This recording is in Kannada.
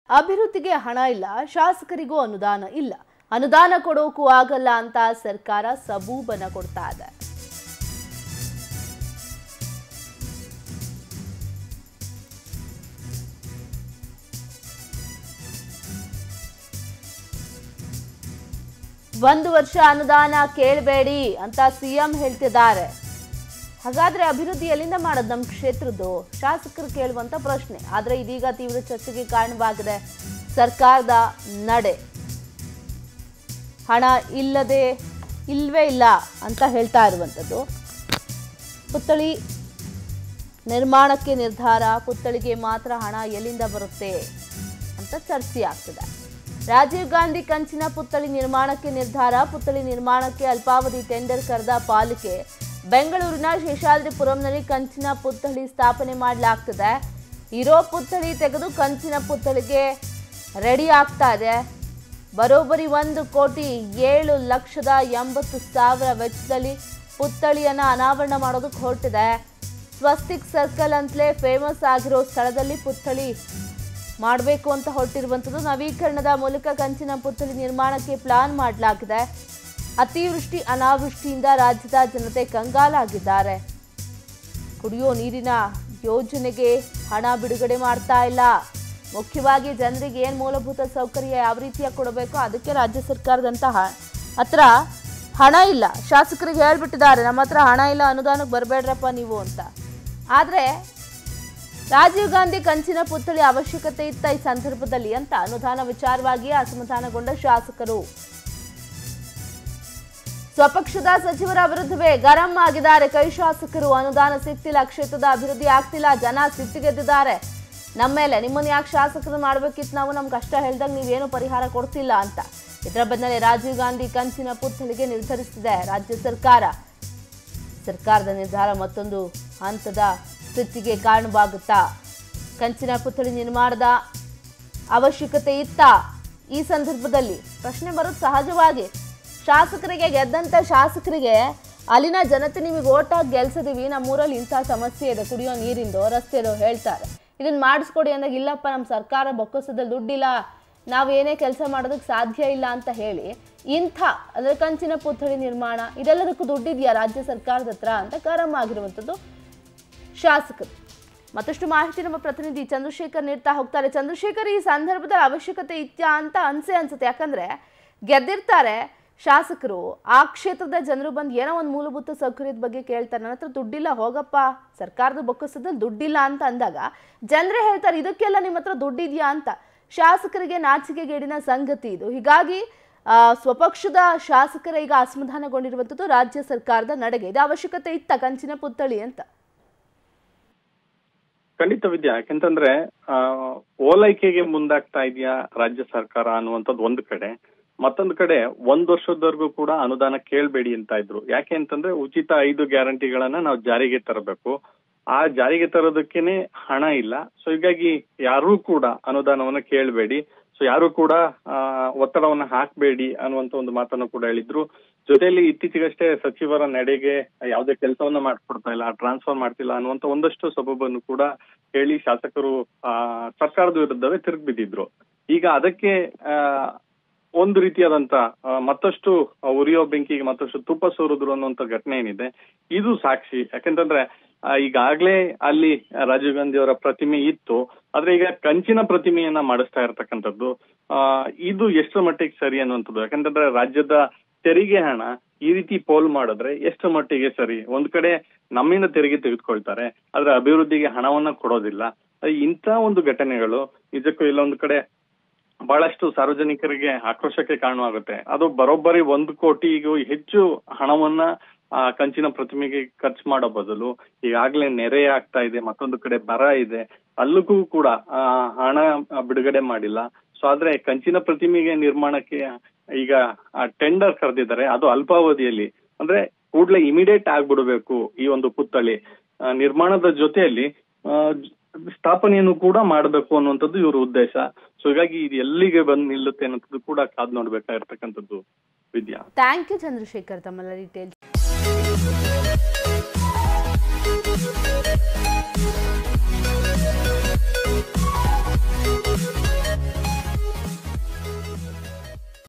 ಅಭಿವೃದ್ಧಿಗೆ ಹಣ ಇಲ್ಲ, ಶಾಸಕರಿಗೂ ಅನುದಾನ ಇಲ್ಲ, ಅನುದಾನ ಕೊಡೋಕು ಆಗಲ್ಲ ಅಂತ ಸರ್ಕಾರ ಸಬೂಬನ ಕೊಡ್ತಾ ಇದೆ. ಒಂದು ವರ್ಷ ಅನುದಾನ ಕೇಳಬೇಡಿ ಅಂತ ಸಿಎಂ ಹೇಳ್ತಿದ್ದಾರೆ. ಹಾಗಾದ್ರೆ ಅಭಿವೃದ್ಧಿ ಎಲ್ಲಿಂದ ಮಾಡೋದು ನಮ್ಮ ಕ್ಷೇತ್ರದ್ದು? ಶಾಸಕರು ಕೇಳುವಂತ ಪ್ರಶ್ನೆ. ಆದ್ರೆ ಇದೀಗ ತೀವ್ರ ಚರ್ಚೆಗೆ ಕಾರಣವಾಗಿದೆ ಸರ್ಕಾರದ ನಡೆ. ಹಣ ಇಲ್ವೇ ಇಲ್ಲ ಅಂತ ಹೇಳ್ತಾ ಇರುವಂಥದ್ದು. ಪುತ್ಥಳಿ ನಿರ್ಮಾಣಕ್ಕೆ ನಿರ್ಧಾರ, ಪುತ್ಥಳಿಗೆ ಮಾತ್ರ ಹಣ ಎಲ್ಲಿಂದ ಬರುತ್ತೆ ಅಂತ ಚರ್ಚೆ ಆಗ್ತದೆ. ರಾಜೀವ್ ಗಾಂಧಿ ಕಂಚಿನ ಪುತ್ಥಳಿ ನಿರ್ಮಾಣಕ್ಕೆ ನಿರ್ಧಾರ, ಪುತ್ಥಳಿ ನಿರ್ಮಾಣಕ್ಕೆ ಅಲ್ಪಾವಧಿ ಟೆಂಡರ್ ಕರೆದ ಪಾಲಿಕೆ. ಬೆಂಗಳೂರಿನ ಶೇಷಾದ್ರಿಪುರಂನಲ್ಲಿ ಕಂಚಿನ ಪುತ್ಥಳಿ ಸ್ಥಾಪನೆ ಮಾಡಲಾಗ್ತದೆ. ಇರೋ ಪುತ್ಥಳಿ ತೆಗೆದು ಕಂಚಿನ ಪುತ್ಥಳಿಗೆ ರೆಡಿ ಆಗ್ತಾ ಇದೆ. ಬರೋಬ್ಬರಿ 1,07,80,000 ವೆಚ್ಚದಲ್ಲಿ ಪುತ್ಥಳಿಯನ್ನು ಅನಾವರಣ ಮಾಡೋದಕ್ಕೆ ಹೊರಟಿದೆ. ಸ್ವಸ್ತಿಕ್ ಸರ್ಕಲ್ ಅಂತಲೇ ಫೇಮಸ್ ಆಗಿರೋ ಸ್ಥಳದಲ್ಲಿ ಪುತ್ಥಳಿ ಮಾಡಬೇಕು ಅಂತ ಹೊರಟಿರುವಂಥದ್ದು. ನವೀಕರಣದ ಮೂಲಕ ಕಂಚಿನ ಪುತ್ಥಳಿ ನಿರ್ಮಾಣಕ್ಕೆ ಪ್ಲಾನ್ ಮಾಡಲಾಗಿದೆ. ಅತಿವೃಷ್ಟಿ ಅನಾವೃಷ್ಟಿಯಿಂದ ರಾಜ್ಯದ ಜನತೆ ಕಂಗಾಲಾಗಿದ್ದಾರೆ. ಕುಡಿಯೋ ನೀರಿನ ಯೋಜನೆಗೆ ಹಣ ಬಿಡುಗಡೆ ಮಾಡ್ತಾ ಇಲ್ಲ. ಮುಖ್ಯವಾಗಿ ಜನರಿಗೆ ಏನು ಮೂಲಭೂತ ಸೌಕರ್ಯ ಯಾವ ರೀತಿಯ ಕೊಡಬೇಕು ಅದಕ್ಕೆ ರಾಜ್ಯ ಸರ್ಕಾರದಂತ ಹತ್ರ ಹಣ ಇಲ್ಲ. ಶಾಸಕರಿಗೆ ಹೇಳ್ಬಿಟ್ಟಿದ್ದಾರೆ, ನಮ್ಮ ಹತ್ರ ಹಣ ಇಲ್ಲ, ಅನುದಾನಕ್ಕೆ ಬರಬೇಡ್ರಪ್ಪ ನೀವು ಅಂತ. ಆದರೆ ರಾಜೀವ್ ಗಾಂಧಿ ಕಂಚಿನ ಪುತ್ಥಳಿ ಅವಶ್ಯಕತೆ ಇತ್ತ ಈ ಸಂದರ್ಭದಲ್ಲಿ ಅಂತ ಅನುದಾನ ವಿಚಾರವಾಗಿ ಅಸಮಾಧಾನಗೊಂಡ ಶಾಸಕರು ಸ್ವಪಕ್ಷದ ಸಚಿವರ ವಿರುದ್ಧವೇ ಗರಂ ಆಗಿದ್ದಾರೆ. ಕೈ ಶಾಸಕರು ಅನುದಾನ ಸಿಗ್ತಿಲ್ಲ, ಕ್ಷೇತ್ರದ ಅಭಿವೃದ್ಧಿ ಆಗ್ತಿಲ್ಲ, ಜನ ಸಿಟ್ಟಿಗೆದ್ದಿದ್ದಾರೆ. ನಮ್ಮ ಮೇಲೆ ನಿಮ್ಮನ್ನು ಯಾಕೆ ಶಾಸಕರು ಮಾಡಬೇಕಿತ್ತು, ನಾವು ನಮ್ಮ ಕಷ್ಟ ಹೇಳಿದಾಗ ನೀವೇನು ಪರಿಹಾರ ಕೊಡ್ತಿಲ್ಲ ಅಂತ. ಇದರ ಬೆನ್ನಲ್ಲೇ ರಾಜೀವ್ ಗಾಂಧಿ ಕಂಚಿನ ಪುತ್ಥಳಿಗೆ ನಿರ್ಧರಿಸಿದೆ ರಾಜ್ಯ ಸರ್ಕಾರ. ಸರ್ಕಾರದ ನಿರ್ಧಾರ ಮತ್ತೊಂದು ಹಂತದ ಸ್ಥಿತಿಗೆ ಕಾರಣವಾಗುತ್ತಾ? ಕಂಚಿನ ಪುತ್ಥಳಿ ನಿರ್ಮಾಣದ ಅವಶ್ಯಕತೆ ಇತ್ತ ಈ ಸಂದರ್ಭದಲ್ಲಿ ಪ್ರಶ್ನೆ ಬರೋದು ಸಹಜವಾಗಿ. ಶಾಸಕರಿಗೆ, ಗೆದ್ದಂಥ ಶಾಸಕರಿಗೆ ಅಲ್ಲಿನ ಜನತೆ ನಿಮಗೆ ಓಟಾಗಿ ಗೆಲ್ಸಿದೀವಿ, ನಮ್ಮೂರಲ್ಲಿ ಇಂಥ ಸಮಸ್ಯೆ ಇದೆ, ಕುಡಿಯೋ ನೀರಿಂದೋ ರಸ್ತೆದೋ ಹೇಳ್ತಾರೆ, ಇದನ್ನ ಮಾಡಿಸ್ಕೊಡಿ ಅಂದಾಗ ಇಲ್ಲಪ್ಪ ನಮ್ಮ ಸರ್ಕಾರ ಬೊಕ್ಕಸದಲ್ಲಿ ದುಡ್ಡಿಲ್ಲ, ನಾವೇನೇ ಕೆಲಸ ಮಾಡೋದಕ್ಕೆ ಸಾಧ್ಯ ಇಲ್ಲ ಅಂತ ಹೇಳಿ ಅಂದರೆ ಕಂಚಿನ ಪುತ್ಥಳಿ ನಿರ್ಮಾಣ ಇದೆಲ್ಲದಕ್ಕೂ ದುಡ್ಡಿದೆಯಾ ರಾಜ್ಯ ಸರ್ಕಾರದ ಹತ್ರ ಅಂತ ಗರಂ ಆಗಿರುವಂಥದ್ದು ಶಾಸಕರು. ಮತ್ತಷ್ಟು ಮಾಹಿತಿ ನಮ್ಮ ಪ್ರತಿನಿಧಿ ಚಂದ್ರಶೇಖರ್ ನೀಡ್ತಾ ಹೋಗ್ತಾರೆ. ಚಂದ್ರಶೇಖರ್, ಈ ಸಂದರ್ಭದಲ್ಲಿ ಅವಶ್ಯಕತೆ ಇತ್ಯಾ ಅಂತ ಅನ್ಸುತ್ತೆ. ಯಾಕಂದ್ರೆ ಗೆದ್ದಿರ್ತಾರೆ ಶಾಸಕರು, ಆ ಕ್ಷೇತ್ರದ ಜನರು ಬಂದು ಏನೋ ಒಂದು ಮೂಲಭೂತ ಸೌಕರ್ಯದ ಬಗ್ಗೆ ಕೇಳ್ತಾರೆ, ನನ್ನ ಹತ್ರ ದುಡ್ಡಿಲ್ಲ, ಹೋಗಪ್ಪ ಸರ್ಕಾರದ ಬೊಕ್ಕಸದಲ್ಲಿ ದುಡ್ಡಿಲ್ಲ ಅಂತ ಅಂದಾಗ ಜನರೇ ಹೇಳ್ತಾರೆ ಇದಕ್ಕೆಲ್ಲ ನಿಮ್ಮ ಹತ್ರ ದುಡ್ಡಿದೆಯಾ ಅಂತ. ಶಾಸಕರಿಗೆ ನಾಚಿಕೆಗೇಡಿನ ಸಂಗತಿ ಇದು. ಹೀಗಾಗಿ ಸ್ವಪಕ್ಷದ ಶಾಸಕರ ಈಗ ಅಸಮಾಧಾನಗೊಂಡಿರುವಂಥದ್ದು ರಾಜ್ಯ ಸರ್ಕಾರದ ನಡೆಗೆ. ಇದು ಅವಶ್ಯಕತೆ ಇತ್ತ ಕಂಚಿನ ಪುತ್ಥಳಿ ಅಂತ? ಖಂಡಿತ ವಿದ್ಯಾ, ಯಾಕೆಂತಂದ್ರೆ ಓಲೈಕೆಗೆ ಮುಂದಾಗ್ತಾ ಇದೆಯಾ ರಾಜ್ಯ ಸರ್ಕಾರ ಅನ್ನುವಂಥದ್ದು ಒಂದು ಕಡೆ. ಮತ್ತೊಂದು ಕಡೆ 1 ವರ್ಷದವರೆಗೂ ಕೂಡ ಅನುದಾನ ಕೇಳಬೇಡಿ ಅಂತ ಇದ್ರು. ಯಾಕೆ ಅಂತಂದ್ರೆ ಉಚಿತ 5 ಗ್ಯಾರಂಟಿಗಳನ್ನ ನಾವು ಜಾರಿಗೆ ತರಬೇಕು. ಆ ಜಾರಿಗೆ ತರೋದಕ್ಕೇನೆ ಹಣ ಇಲ್ಲ. ಸೊ ಹೀಗಾಗಿ ಯಾರೂ ಕೂಡ ಅನುದಾನವನ್ನ ಕೇಳಬೇಡಿ, ಸೊ ಯಾರು ಕೂಡ ಒತ್ತಡವನ್ನ ಹಾಕಬೇಡಿ ಅನ್ನುವಂತ ಒಂದು ಮಾತನ್ನು ಕೂಡ ಹೇಳಿದ್ರು. ಜೊತೆಯಲ್ಲಿ ಇತ್ತೀಚೆಗಷ್ಟೇ ಸಚಿವರ ನಡೆಗೆ ಯಾವುದೇ ಕೆಲಸವನ್ನ ಮಾಡ್ಕೊಡ್ತಾ ಇಲ್ಲ, ಟ್ರಾನ್ಸ್ಫರ್ ಮಾಡ್ತಿಲ್ಲ ಅನ್ನುವಂತ ಒಂದಷ್ಟು ಸಬಬನ್ನು ಕೂಡ ಹೇಳಿ ಶಾಸಕರು ಸರ್ಕಾರದ ವಿರುದ್ಧವೇ ತಿರುಗಿಬಿದ್ದಿದ್ರು. ಈಗ ಅದಕ್ಕೆ ಒಂದು ರೀತಿಯಾದಂತ ಮತ್ತಷ್ಟು ಉರಿಯೋ ಬೆಂಕಿಗೆ ಮತ್ತಷ್ಟು ತುಪ್ಪ ಸೋರಿದ್ರು ಅನ್ನುವಂತ ಘಟನೆ ಏನಿದೆ ಇದು ಸಾಕ್ಷಿ. ಯಾಕೆಂತಂದ್ರೆ ಈಗಾಗ್ಲೇ ಅಲ್ಲಿ ರಾಜೀವ್ ಗಾಂಧಿ ಅವರ ಪ್ರತಿಮೆ ಇತ್ತು, ಆದ್ರೆ ಈಗ ಕಂಚಿನ ಪ್ರತಿಮೆಯನ್ನ ಮಾಡಿಸ್ತಾ ಇರ್ತಕ್ಕಂಥದ್ದು ಇದು ಎಷ್ಟರ ಮಟ್ಟಿಗೆ ಸರಿ ಅನ್ನುವಂಥದ್ದು. ಯಾಕಂತಂದ್ರೆ ರಾಜ್ಯದ ತೆರಿಗೆ ಹಣ ಈ ರೀತಿ ಪೋಲ್ ಮಾಡಿದ್ರೆ ಎಷ್ಟು ಮಟ್ಟಿಗೆ ಸರಿ? ಒಂದ್ ಕಡೆ ನಮ್ಮಿಂದ ತೆರಿಗೆ ತೆಗೆದುಕೊಳ್ತಾರೆ, ಆದ್ರೆ ಅಭಿವೃದ್ಧಿಗೆ ಹಣವನ್ನ ಕೊಡೋದಿಲ್ಲ. ಇಂಥ ಒಂದು ಘಟನೆಗಳು ನಿಜಕ್ಕೂ ಇಲ್ಲೊಂದು ಕಡೆ ಬಹಳಷ್ಟು ಸಾರ್ವಜನಿಕರಿಗೆ ಆಕ್ರೋಶಕ್ಕೆ ಕಾರಣವಾಗುತ್ತೆ. ಅದು ಬರೋಬ್ಬರಿ 1 ಕೋಟಿಗೂ ಹೆಚ್ಚು ಹಣವನ್ನ ಕಂಚಿನ ಪ್ರತಿಮೆಗೆ ಖರ್ಚು ಮಾಡೋ ಬದಲು ಈಗಾಗ್ಲೇ ನೆರೆ ಆಗ್ತಾ ಇದೆ, ಮತ್ತೊಂದು ಕಡೆ ಬರ ಇದೆ, ಅಲ್ಲಿಗೂ ಕೂಡ ಹಣ ಬಿಡುಗಡೆ ಮಾಡಿಲ್ಲ. ಸೊ ಆದ್ರೆ ಕಂಚಿನ ಪ್ರತಿಮೆಗೆ ನಿರ್ಮಾಣಕ್ಕೆ ಈಗ ಟೆಂಡರ್ ಕರೆದಿದ್ದಾರೆ, ಅದು ಅಲ್ಪಾವಧಿಯಲ್ಲಿ, ಅಂದ್ರೆ ಕೂಡ್ಲೆ ಇಮಿಡಿಯೇಟ್ ಆಗ್ಬಿಡ್ಬೇಕು ಈ ಒಂದು ಪುತ್ಥಳಿ ನಿರ್ಮಾಣದ ಜೊತೆಯಲ್ಲಿ ಸ್ಥಾಪನೆಯನ್ನು ಕೂಡ ಮಾಡಬೇಕು ಅನ್ನುವಂಥದ್ದು ಇವ್ರ ಉದ್ದೇಶ. ಸೊ ಹೀಗಾಗಿ ಇದು ಎಲ್ಲಿಗೆ ಬಂದು ನಿಲ್ಲುತ್ತೆ ಅನ್ನೋದು ಕೂಡ ಕಾದ್ ನೋಡ್ಬೇಕಾಗಿರ್ತಕ್ಕಂಥದ್ದು ವಿದ್ಯಾ. ಥ್ಯಾಂಕ್ ಯು ಚಂದ್ರಶೇಖರ್, ತಮ್ಮೆಲ್ಲ ಡೀಟೇಲ್ಸ್.